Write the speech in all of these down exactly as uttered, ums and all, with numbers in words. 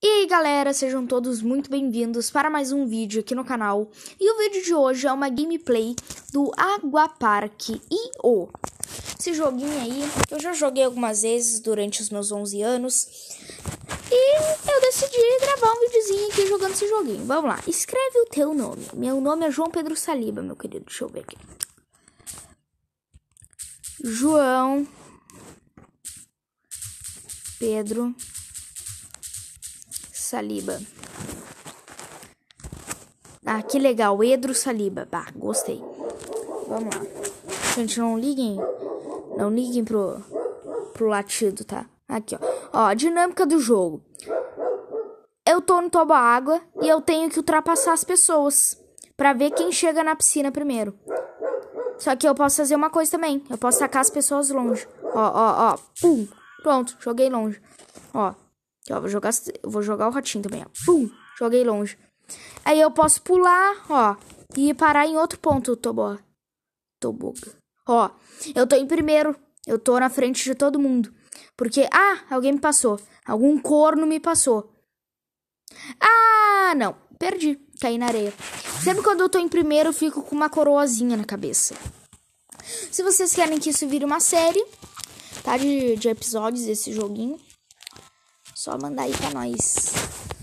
E aí galera, sejam todos muito bem-vindos para mais um vídeo aqui no canal. E o vídeo de hoje é uma gameplay do Aquapark ponto i o. Esse joguinho aí, eu já joguei algumas vezes durante os meus onze anos. E eu decidi gravar um videozinho aqui jogando esse joguinho. Vamos lá, escreve o teu nome. Meu nome é João Pedro Saliba, meu querido. Deixa eu ver aqui. João Pedro Saliba. Ah, que legal. Edro Saliba. Bah, gostei. Vamos lá. Gente, não liguem. Não liguem pro, pro latido, tá? Aqui, ó. Ó, a dinâmica do jogo. Eu tô no toboágua e eu tenho que ultrapassar as pessoas pra ver quem chega na piscina primeiro. Só que eu posso fazer uma coisa também. Eu posso tacar as pessoas longe. Ó, ó, ó. Pum. Pronto, joguei longe. Ó. Ó, vou jogar, vou jogar o ratinho também, ó. Pum, joguei longe. Aí eu posso pular, ó, e parar em outro ponto, tobó. Toboga. Ó, eu tô em primeiro. Eu tô na frente de todo mundo. Porque, ah, alguém me passou. Algum corno me passou. Ah, não. Perdi. Caí na areia. Sempre quando eu tô em primeiro, eu fico com uma coroazinha na cabeça. Se vocês querem que isso vire uma série, tá? De, de episódios desse joguinho. Só mandar aí pra nós.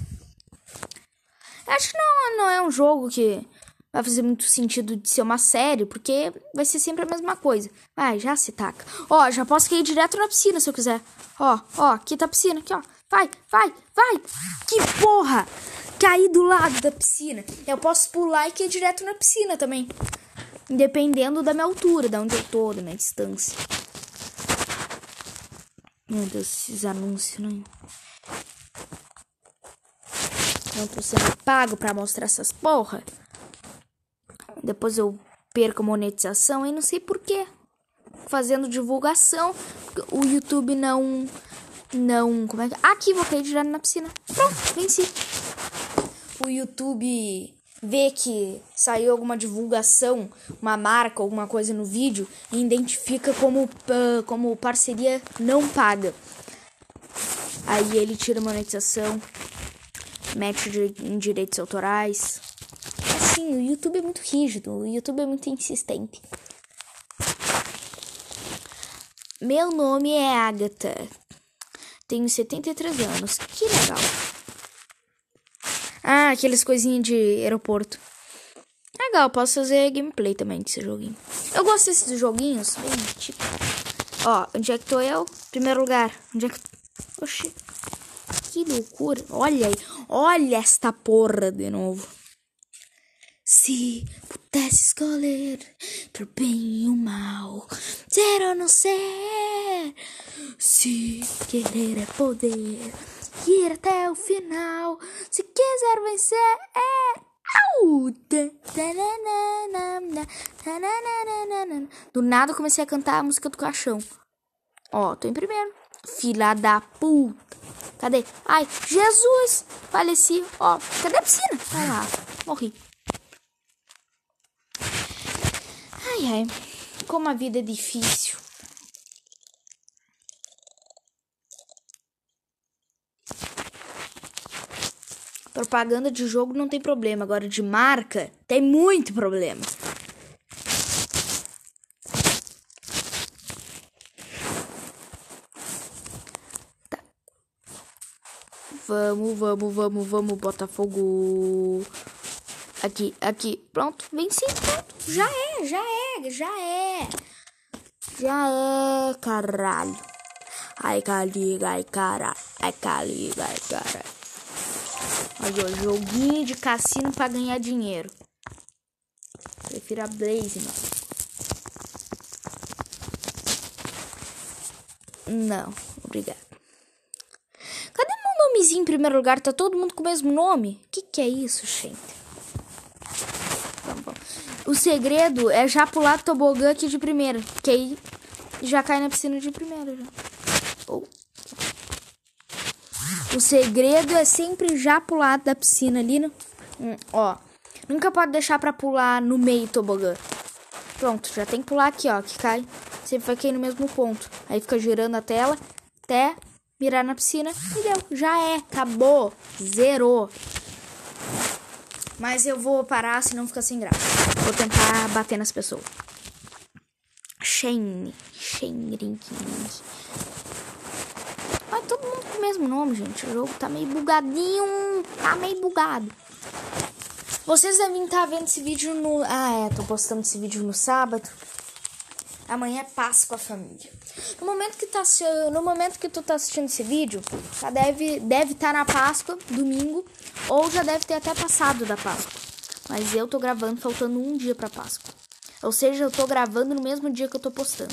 Acho que não, não é um jogo que vai fazer muito sentido de ser uma série, porque vai ser sempre a mesma coisa. Vai, já se taca. Ó, já posso cair direto na piscina se eu quiser. Ó, ó, aqui tá a piscina, aqui, ó. Vai, vai, vai. Que porra! Caí do lado da piscina. Eu posso pular e cair direto na piscina também. Dependendo da minha altura, da onde eu tô, da minha distância. Meu Deus, esses anúncios, né? Eu tô sendo pago pra mostrar essas porra. Depois eu perco a monetização e não sei porquê. Fazendo divulgação. O YouTube não... Não... Como é que... Aqui, vou cair direto na piscina. Pronto, venci. O YouTube vê que saiu alguma divulgação, uma marca, alguma coisa no vídeo e identifica como, uh, como parceria não paga. Aí ele tira a monetização, mete em direitos autorais. Assim, o YouTube é muito rígido, o YouTube é muito insistente. Meu nome é Agatha. Tenho setenta e três anos. Que legal. Ah, aqueles coisinhas de aeroporto. Legal, posso fazer gameplay também desse joguinho. Eu gosto desses joguinhos, bem tipo. Ó, onde é que tô eu? Primeiro lugar. Onde é que... Oxi. Que loucura. Olha aí. Olha esta porra de novo. Se pudesse escolher pro bem e o mal, ser ou não ser. Se querer é poder, ir até o final. Se quiser vencer é... Au! Do nada eu comecei a cantar a música do caixão. Ó, tô em primeiro. Filha da puta. Cadê? Ai, Jesus! Faleci. Ó, cadê a piscina? Vai lá. Morri. Ai, ai. Como a vida é difícil. Propaganda de jogo não tem problema. Agora de marca tem muito problema. Tá. Vamos, vamos, vamos, vamos, Botafogo. Aqui, aqui. Pronto, venci. Pronto. Já é, já é, já é. Já é, caralho. Ai, caliga, ai, caralho. Ai, caliga, ai, caralho. Olha, joguinho de cassino pra ganhar dinheiro. Prefiro a Blaze, não. Não, obrigado. Cadê meu nomezinho em primeiro lugar? Tá todo mundo com o mesmo nome? Que que é isso, gente? Tá bom. O segredo é já pular do tobogã aqui de primeira. Que aí já cai na piscina de primeira. Já. Oh. O segredo é sempre já pular da piscina ali, né? Hum, ó. Nunca pode deixar pra pular no meio do tobogã. Pronto, já tem que pular aqui, ó. Que cai. Sempre vai cair no mesmo ponto. Aí fica girando a tela até mirar na piscina e deu. Já é, acabou, zerou. Mas eu vou parar, senão fica sem graça. Vou tentar bater nas pessoas. Shane, Shane, Ring. Mas todo mundo com o mesmo nome, gente. O jogo tá meio bugadinho, tá meio bugado. Vocês devem estar vendo esse vídeo no... Ah, é, tô postando esse vídeo no sábado. Amanhã é Páscoa, família. No momento que, tá, no momento que tu tá assistindo esse vídeo, já deve deve estar na Páscoa, domingo, ou já deve ter até passado da Páscoa. Mas eu tô gravando faltando um dia pra Páscoa. Ou seja, eu tô gravando no mesmo dia que eu tô postando.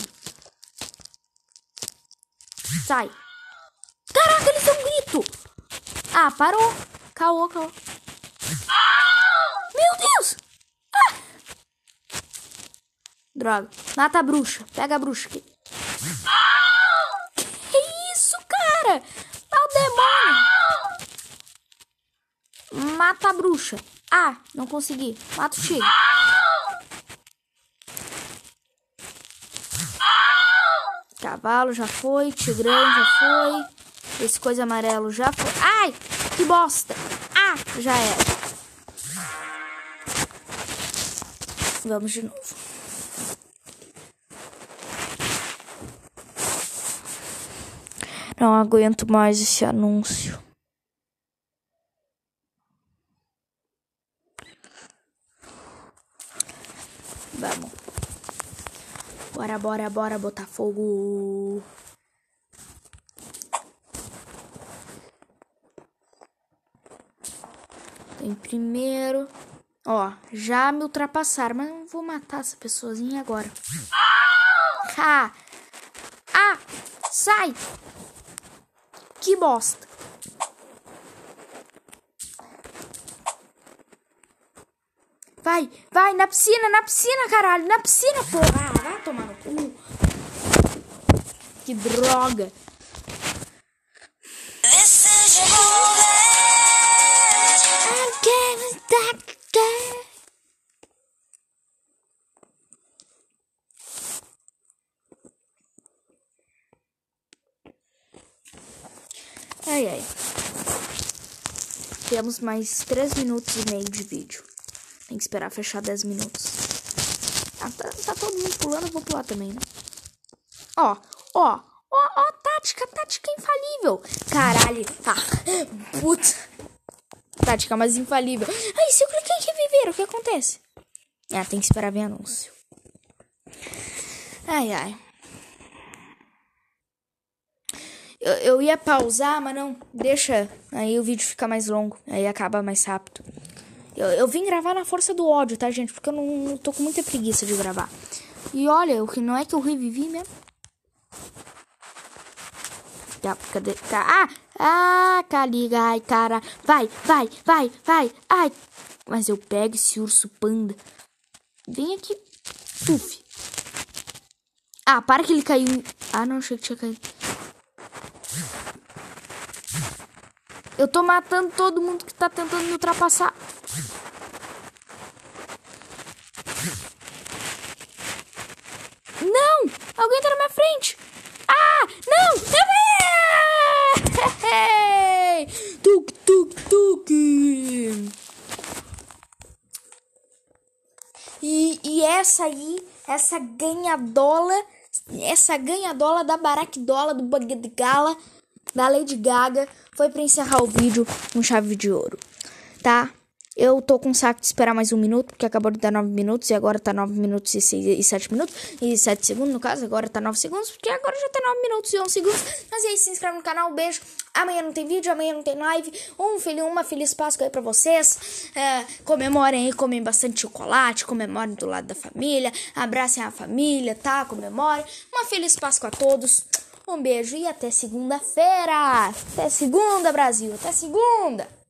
Sai. Caraca, eles deu um grito. Ah, parou. Caô, caô. Meu Deus. Ah. Droga. Mata a bruxa. Pega a bruxa aqui. Que isso, cara? Tá o demônio. Mata a bruxa. Ah, não consegui. Mata o Tigre. Cavalo já foi. Tigrão já foi. Esse coisa amarelo já foi. Ai, que bosta. Ah, já era. Vamos de novo. Não aguento mais esse anúncio. Vamos. Bora, bora, bora botar fogo. Em primeiro. Ó, já me ultrapassaram, mas não vou matar essa pessoazinha agora. Ah! Ah! Sai! Que bosta! Vai, vai, na piscina, na piscina, caralho! Na piscina, porra! Ah, vai tomar no cu! Que droga! Ai, ai. Temos mais três minutos e meio de vídeo. Tem que esperar fechar dez minutos. Ah, tá, tá todo mundo pulando, eu vou pular também, né? Ó, ó, ó, ó, tática, tática infalível. Caralho. Ah, puta. Tática mais infalível. Ai, se eu clicar em reviver, o que acontece? Ah, tem que esperar ver anúncio. Ai, ai. Eu, eu ia pausar, mas não, deixa, aí o vídeo fica mais longo, aí acaba mais rápido. Eu, eu vim gravar na força do ódio, tá, gente? Porque eu não, não tô com muita preguiça de gravar. E olha, o que não é que eu revivi mesmo. Tá, cadê? Ah, ah, caliga, ai, cara. Vai, vai, vai, vai, ai. Mas eu pego esse urso panda. Vem aqui, puf. Ah, para que ele caiu. Ah, não, achei que tinha caído. Eu tô matando todo mundo que tá tentando me ultrapassar. Não! Alguém tá na minha frente! Ah! Não! Tuk, tuk, tuk! E, e essa aí, essa ganhadola, essa ganhadola da Baraquedola, do Bug de Gala, da Lady Gaga, foi pra encerrar o vídeo com chave de ouro, tá? Eu tô com saco de esperar mais um minuto, porque acabou de dar nove minutos, e agora tá nove minutos e, seis, e sete minutos, e sete segundos no caso, agora tá nove segundos, porque agora já tá nove minutos e onze segundos. Mas e aí, se inscreve no canal, um beijo. Amanhã não tem vídeo, amanhã não tem live. Um feliz, uma feliz Páscoa aí pra vocês. É, comemorem aí, comem bastante chocolate, comemorem do lado da família, abracem a família, tá? Comemorem. Uma feliz Páscoa a todos. Um beijo e até segunda-feira. Até segunda, Brasil. Até segunda.